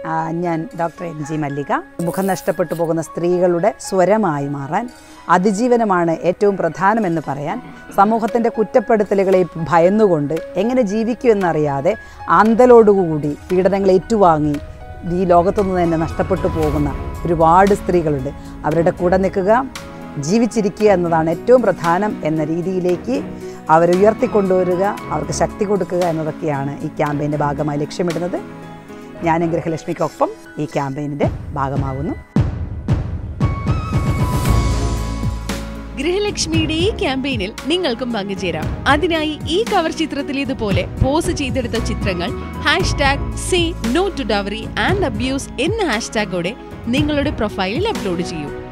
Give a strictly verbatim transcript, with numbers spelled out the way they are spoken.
ഞാൻ doctor M G മല്ലിക. മുഖം നഷ്ടപ്പെട്ടു പോകുന്ന സ്ത്രീകളുടെ സ്വരമായി മാറാൻ അതിജീവനമാണ് ഏറ്റവും പ്രധാനമെന്ന് പറയാൻ, സമൂഹത്തിൻ്റെ കുറ്റപ്പെടുത്തലുകളെ ഭയന്നുകൊണ്ട് എങ്ങനെ ജീവിക്കുമെന്നറിയാതെ ആന്തലോടുകൂടി പീഡനങ്ങൾ ഏറ്റുവാങ്ങി ഈ ലോകത്തുനിന്ന് തന്നെ നഷ്ടപ്പെട്ടു പോകുന്ന ഒരുപാട് സ്ത്രീകളുണ്ട്. അവരുടെ കൂടെ നിൽക്കുക, ജീവിച്ചിരിക്കുക എന്നതാണ് ഏറ്റവും പ്രധാനം എന്ന രീതിയിലേക്ക് അവരെ ഉയർത്തിക്കൊണ്ടുവരിക, അവർക്ക് ശക്തി കൊടുക്കുക എന്നതൊക്കെയാണ് ഈ ക്യാമ്പയിൻ്റെ ഭാഗമായി ലക്ഷ്യമിടുന്നത്. ഞാൻ ഗൃഹലക്ഷ്മിക്കൊപ്പം ഈ ക്യാമ്പയിനിൻ്റെ ഭാഗമാകുന്നു. ഗൃഹലക്ഷ്മിയുടെ ഈ ക്യാമ്പയിനിൽ നിങ്ങൾക്കും പങ്കുചേരാം. അതിനായി ഈ കവർ ചിത്രത്തിലേതുപോലെ പോസ് ചെയ്തെടുത്ത ചിത്രങ്ങൾ hashtag say no to dowry and abuse എന്ന ഹാഷ്ടാഗോടെ നിങ്ങളുടെ പ്രൊഫൈലിൽ അപ്ലോഡ് ചെയ്യൂ.